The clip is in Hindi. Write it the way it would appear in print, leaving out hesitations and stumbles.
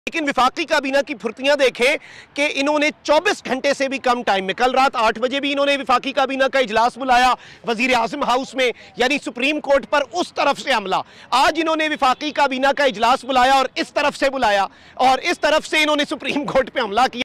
लेकिन विफाकी काबीना की फुर्तियां देखें कि इन्होंने 24 घंटे से भी कम टाइम में, कल रात 8 बजे भी इन्होंने विफाकी काबीना का इजलास बुलाया वजीर आजम हाउस में, यानी सुप्रीम कोर्ट पर उस तरफ से हमला। आज इन्होंने विफाकी काबीना का इजलास बुलाया और इस तरफ से बुलाया और इस तरफ से इन्होंने सुप्रीम कोर्ट पे हमला किया।